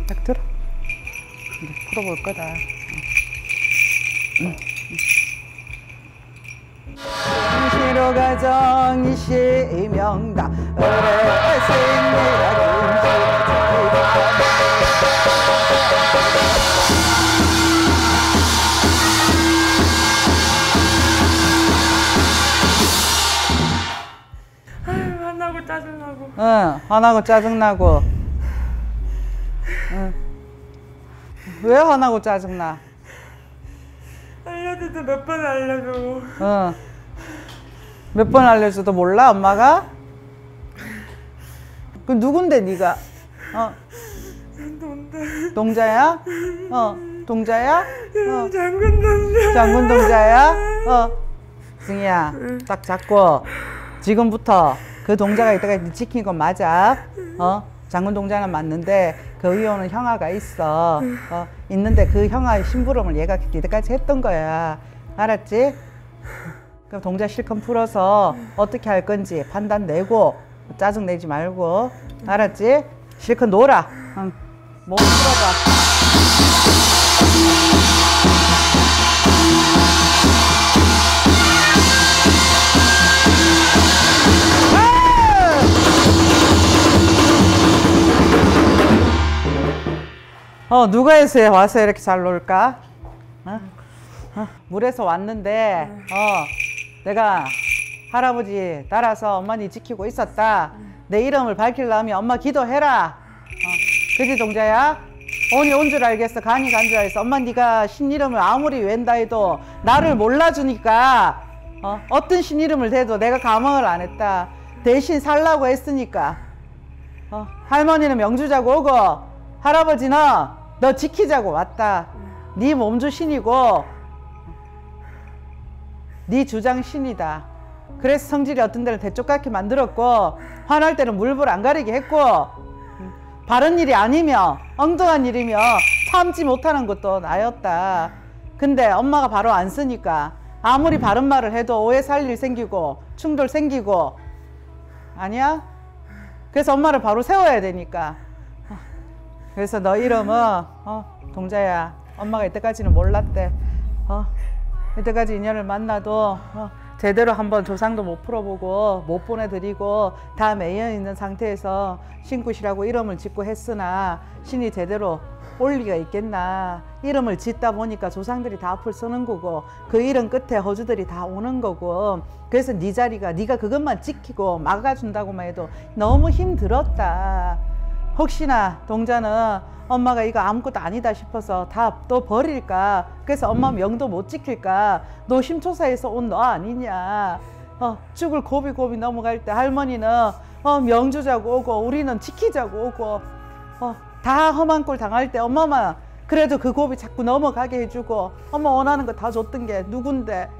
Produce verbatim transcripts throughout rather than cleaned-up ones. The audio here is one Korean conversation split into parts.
딱 들어. 이제 풀어볼 거다. 응. 시로 가정 이시명다 을의 생리가 아유, 화나고 짜증나고. 응, 화나고 짜증나고. 응. 왜 화나고 짜증나? 알려줘도 몇 번 알려줘. 응. 몇 번 알려줘도 몰라, 엄마가? 그 누군데, 네가? 어? 동자. 동자야? 어? 동자야? 어? 장군 동자. 장군 동자야? 어? 승희야, 딱 잡고 지금부터 그 동자가 이때까지 지킨 건 맞아. 어? 장군 동자는 맞는데 그 위에 오는 형아가 있어. 어? 있는데 그 형아의 심부름을 얘가 이때까지 했던 거야. 알았지? 그럼 동자 실컷 풀어서 어떻게 할 건지 판단 내고 짜증 내지 말고. 알았지? 실컷 놀아. 응. 몸 풀어봐. 어, 누가 해서 와서 이렇게 잘 놀까? 어? 어, 물에서 왔는데, 어, 내가 할아버지 따라서 엄마니 지키고 있었다. 내 이름을 밝히려면 엄마 기도해라. 어, 그지 동자야? 온이 온 줄 알겠어. 간이 간 줄 알겠어. 엄마 네가 신 이름을 아무리 웬다 해도 나를 몰라주니까 어, 어떤 신 이름을 대도 내가 감흥을 안 했다. 대신 살라고 했으니까. 어, 할머니는 명주자고 오고 할아버지는 너 지키자고 왔다. 네 몸주 신이고 네 주장 신이다. 그래서 성질이 어떤 데는 대쪽같게 만들었고 화날 때는 물불 안 가리게 했고 바른 일이 아니며 엉뚱한 일이며 참지 못하는 것도 나였다. 근데 엄마가 바로 안 쓰니까 아무리 바른 말을 해도 오해 살 일 생기고 충돌 생기고 아니야? 그래서 엄마를 바로 세워야 되니까. 그래서 너 이름은 어, 동자야. 엄마가 이때까지는 몰랐대. 어, 이때까지 인연을 만나도 어, 제대로 한번 조상도 못 풀어보고 못 보내드리고 다 매여 있는 상태에서 신굿이라고 이름을 짓고 했으나 신이 제대로 올 리가 있겠나. 이름을 짓다 보니까 조상들이 다 앞을 서는 거고 그 이름 끝에 허주들이 다 오는 거고 그래서 네 자리가 네가 그것만 지키고 막아준다고만 해도 너무 힘들었다. 혹시나 동자는 엄마가 이거 아무것도 아니다 싶어서 다 또 버릴까. 그래서 엄마 명도 못 지킬까. 노심초사해서 온 너 아니냐. 어, 죽을 고비고비 넘어갈 때 할머니는 어, 명주자고 오고 우리는 지키자고 오고 어, 다 험한 꼴 당할 때 엄마만 그래도 그 고비 자꾸 넘어가게 해주고 엄마 원하는 거 다 줬던 게 누군데.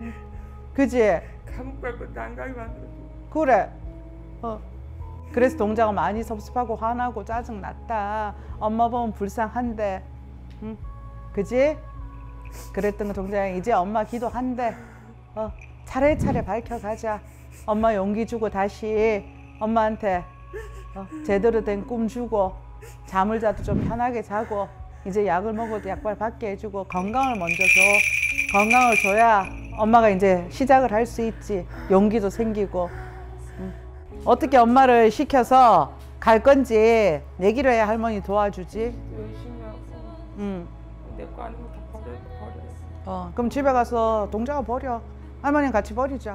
그지? 감옥 갈 것도 안 가게 만들어줘. 그래. 어. 그래서 동자가 많이 섭섭하고 화나고 짜증났다. 엄마 보면 불쌍한데. 응? 그지? 그랬던 거 동자가 이제 엄마 기도한대. 어, 차례차례 밝혀가자. 엄마 용기 주고 다시 엄마한테 어, 제대로 된 꿈 주고 잠을 자도 좀 편하게 자고 이제 약을 먹어도 약발 받게 해주고 건강을 먼저 줘. 건강을 줘야 엄마가 이제 시작을 할 수 있지. 용기도 생기고. 응. 어떻게 엄마를 시켜서 갈 건지 얘기를 해야 할머니 도와주지. 열심히 하고 응. 내 거 아닌 거 다 버려 버려. 어, 그럼 집에 가서 동자가 버려. 할머니는 같이 버리자.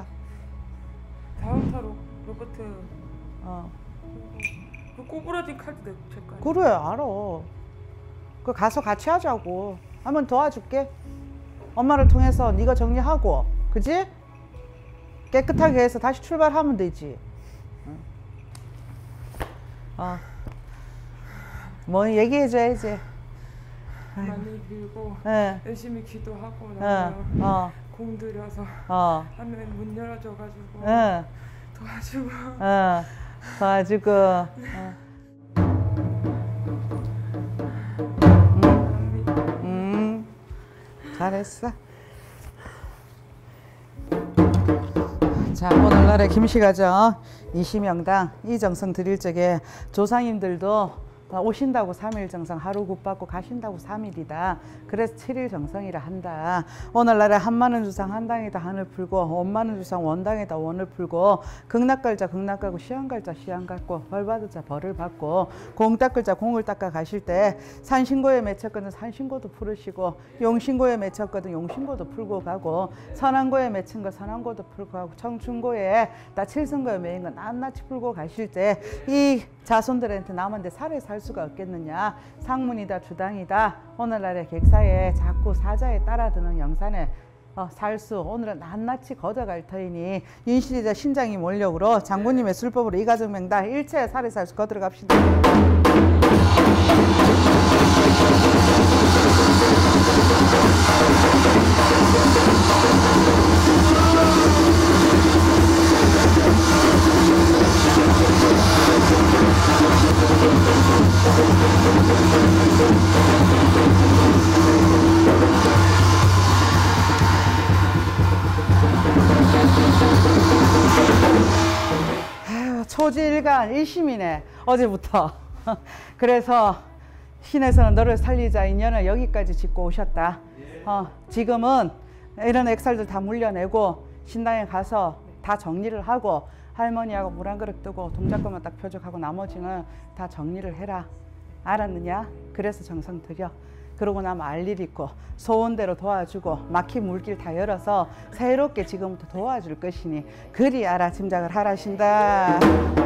다음 타로 로버트 어. 그 꼬부라진 카드 내 거. 그래 알아. 그 가서 같이 하자고. 할머니 도와줄게. 엄마를 통해서 네가 정리하고, 그지? 깨끗하게 해서 다시 출발하면 되지. 어. 뭐 얘기해줘야지. 많이 빌고 네. 열심히 기도하고 어. 나면 어. 공들여서 어. 하면 문 열어줘가지고 어. 도와주고. 어. 도와주고. 어. 음. 음. 잘했어. 자, 오늘날의 김씨가정 이시명당 이정성 드릴 적에 조상님들도 오신다고 삼 일 정성, 하루 굿 받고 가신다고 삼 일이다. 그래서 칠 일 정성이라 한다. 오늘날에 한만 원 주상 한당에다 한을 풀고 원만 원 주상 원당에다 원을 풀고 극락갈자 극락 갈고 시한갈자 시한 갈고 벌받을 자 벌을 받고 공 닦을 자 공을 닦아 가실 때 산신고에 맺혔거든 산신고도 풀으시고 용신고에 맺혔거든 용신고도 풀고 가고 선한고에 맺힌 거 선한고도 풀고 가고 청춘고에 나 칠성고에 매인 거 낱낱이 풀고 가실 때 이 자손들한테 남한테 살에 살 수가 없겠느냐. 상문이다 주당이다. 오늘날의 객사에 자꾸 사자에 따라드는 영산에 어, 살수 오늘은 낱낱이 걷어갈 터이니 인신이자 신장이 몰력으로 장군님의 술법으로 이가정명다 일체 살에 살수 걷어갑시다. 초지일간 일심이네 어제부터. 그래서 신에서는 너를 살리자 인연을 여기까지 짓고 오셨다. 어, 지금은 이런 액살들 다 물려내고 신당에 가서 다 정리를 하고 할머니하고 물 한 그릇 뜨고 동작구만 딱 표적하고 나머지는 다 정리를 해라. 알았느냐? 그래서 정성 들여. 그러고 나면 알 일 있고 소원대로 도와주고 막힌 물길 다 열어서 새롭게 지금부터 도와줄 것이니 그리 알아 짐작을 하라신다.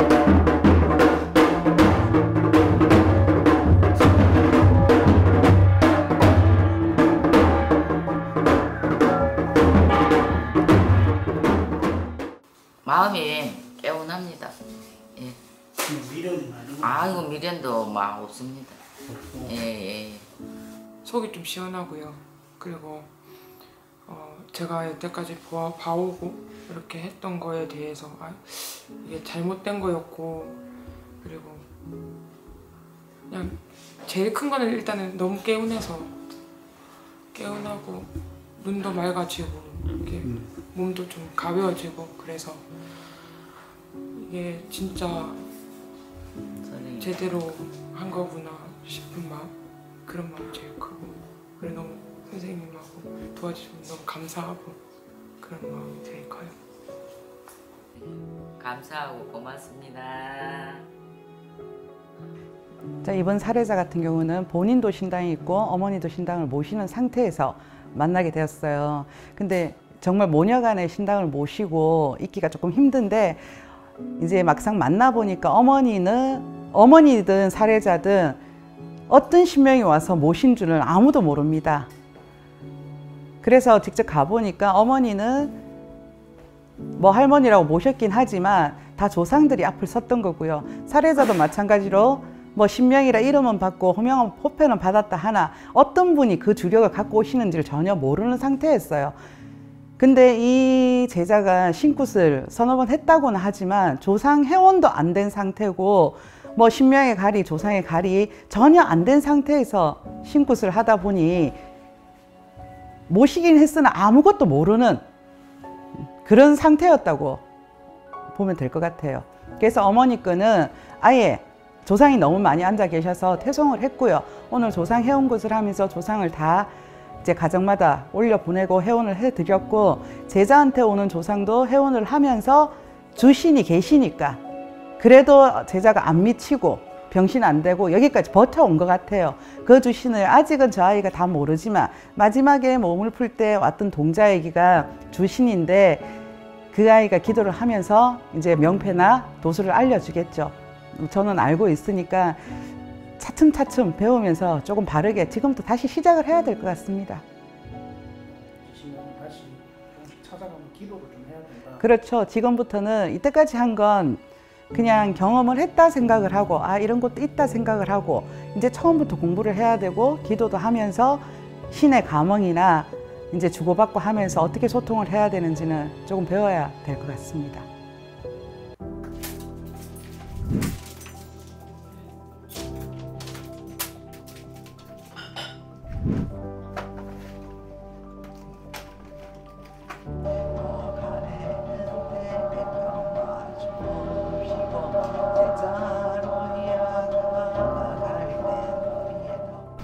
마음이 개운합니다. 예. 미련이 많이. 아이고 미련도 막 없습니다. 예, 예. 속이 좀 시원하고요. 그리고 어, 제가 여태까지 보아, 봐오고 이렇게 했던 거에 대해서 아, 이게 잘못된 거였고 그리고 그냥 제일 큰 거는 일단은 너무 개운해서 개운하고 눈도 맑아지고 이렇게 음. 몸도 좀 가벼워지고 그래서 이게 진짜 선생님. 제대로 한 거구나 싶은 마음 그런 마음이 제일 크고 그래 너무 선생님하고 도와주시면 너무 감사하고 그런 마음이 제일 커요. 감사하고 고맙습니다. 자, 이번 사례자 같은 경우는 본인도 신당이 있고 어머니도 신당을 모시는 상태에서 만나게 되었어요. 근데 정말 모녀간의 신당을 모시고 있기가 조금 힘든데 이제 막상 만나보니까 어머니는 어머니든 사례자든 어떤 신명이 와서 모신 줄은 아무도 모릅니다. 그래서 직접 가보니까 어머니는 뭐 할머니라고 모셨긴 하지만 다 조상들이 앞을 섰던 거고요. 사례자도 마찬가지로 뭐 신명이라 이름은 받고 호명은 포편은 받았다 하나 어떤 분이 그 주력을 갖고 오시는지를 전혀 모르는 상태였어요. 근데 이 제자가 신굿을 서너 번 했다고는 하지만 조상 회원도 안 된 상태고 뭐 신명의 가리, 조상의 가리 전혀 안 된 상태에서 신굿을 하다 보니 모시긴 했으나 아무것도 모르는 그런 상태였다고 보면 될 것 같아요. 그래서 어머니 거는 아예 조상이 너무 많이 앉아 계셔서 퇴송을 했고요. 오늘 조상 회원굿을 하면서 조상을 다 이제 가정마다 올려 보내고 회원을 해드렸고 제자한테 오는 조상도 회원을 하면서 주신이 계시니까 그래도 제자가 안 미치고 병신 안 되고 여기까지 버텨온 것 같아요. 그 주신을 아직은 저 아이가 다 모르지만 마지막에 몸을 풀 때 왔던 동자애기가 주신인데 그 아이가 기도를 하면서 이제 명패나 도수를 알려주겠죠. 저는 알고 있으니까 차츰차츰 배우면서 조금 바르게 지금부터 다시 시작을 해야 될 것 같습니다. 다시 찾아가면 기도를 좀 해야 된다. 그렇죠. 지금부터는 이때까지 한 건 그냥 경험을 했다 생각을 하고 아 이런 것도 있다 생각을 하고 이제 처음부터 공부를 해야 되고 기도도 하면서 신의 감흥이나 이제 주고받고 하면서 어떻게 소통을 해야 되는지는 조금 배워야 될 것 같습니다.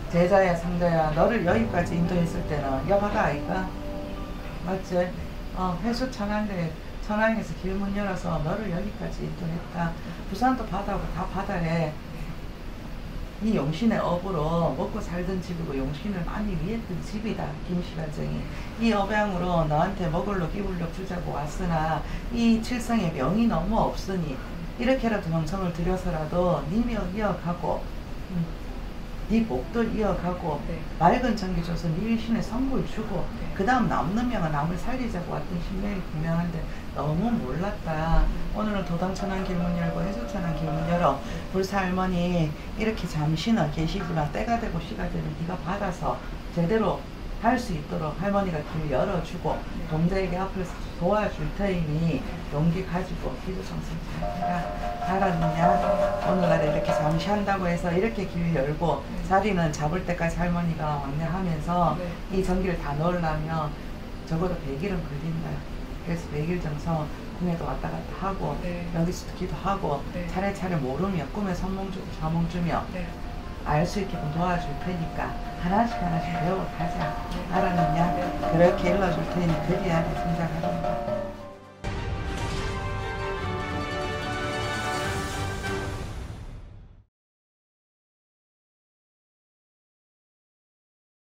제자야 상자야 너를 여기까지 인도했을 때는 여바가 아이가 맞지? 어 회수 천안대 천안에서 길문 열어서 너를 여기까지 인도했다. 부산도 바다고 다 바다래. 이 용신의 업으로 먹고 살던 집이고 용신을 많이 위했던 집이다. 김씨반정이 이 업양으로 너한테 먹을로 끼울로 주자고 왔으나 이 칠성의 명이 너무 없으니 이렇게라도 정성을 들여서라도 네 명 이어가고 음, 네 목도 이어가고 네. 맑은 전기 줘서 네 신의 선물 주고 네. 그 다음 남는 명은 남을 살리자고 왔던 신명이 분명한데 너무 몰랐다. 오늘은 도당천안 길문 열고 해수천안 길문 열어 불사 할머니 이렇게 잠시는 계시지만 때가 되고 시가 되면 네가 받아서 제대로 할 수 있도록 할머니가 길 열어주고 동자에게 앞을 도와줄 테니 용기 가지고 기도성성 잘 해라. 알았느냐? 오늘날에 이렇게 잠시 한다고 해서 이렇게 길 열고 자리는 잡을 때까지 할머니가 왕래하면서 네. 이 전기를 다 넣으려면 적어도 백 일은 걸린다. 그래서 백 일 정성 궁에도 왔다 갔다 하고 네. 여기서도 기도하고 네. 차례차례 모르며 꿈에 선몽 주고 자몽 주며 네. 알 수 있게끔 도와줄 테니까 하나씩 하나씩 배워가자. 네. 알았느냐? 네. 그렇게 일러줄 테니 그리하게 생각하란다.